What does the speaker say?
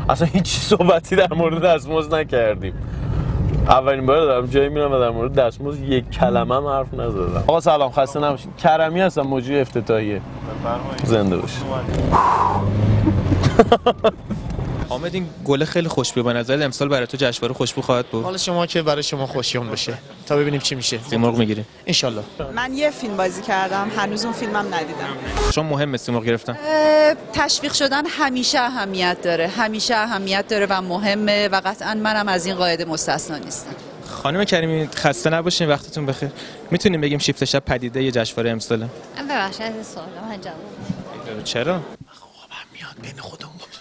اصلا هیچ صحبتی در مورد دستمزد نکردیم. اولین بار دارم جایی میرم و در مورد دستمزد یک کلمه هم حرف نزدم. آقا سلام، خسته نباشید. کرمی هستم، مجری افتتاحیه. زنده باشید. حامد این گل خیلی خوشبو به نظر امسال برای تو جشنواره خوشبو خواهد بود. حالا شما که برای شما خوشیوم بشه تا ببینیم چی میشه. سیمرغ میگیری ان شاءالله. من یه فیلم بازی کردم، هنوز اون فیلمم ندیدم. چون مهمه سیمرغ گرفتن. تشویق شدن همیشه اهمیت داره، همیشه اهمیت داره و مهمه و قطعا منم از این قاعده مستثنا نیستم. خانم کریمی خسته نباشین، وقتتون بخیر. میتونیم بگیم شیفت شب پدیده یه جشنواره امسال؟ ببخشید از سوالم جواب. چرا؟ خوابم میاد بین خودمون